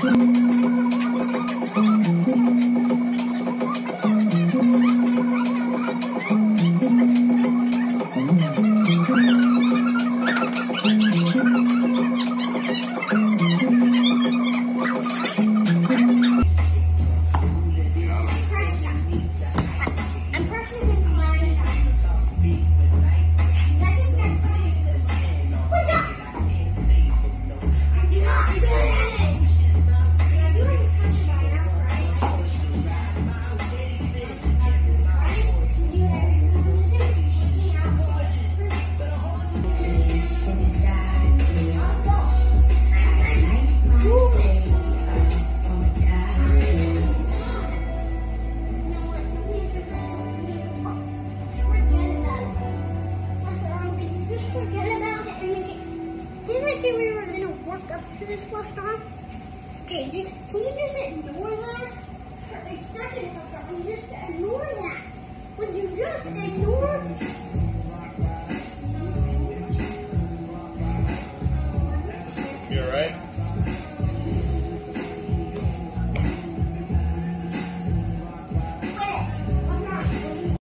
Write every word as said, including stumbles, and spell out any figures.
We were gonna work up to this restaurant. Okay, just can you just ignore that for a second? And just ignore that. Would you just ignore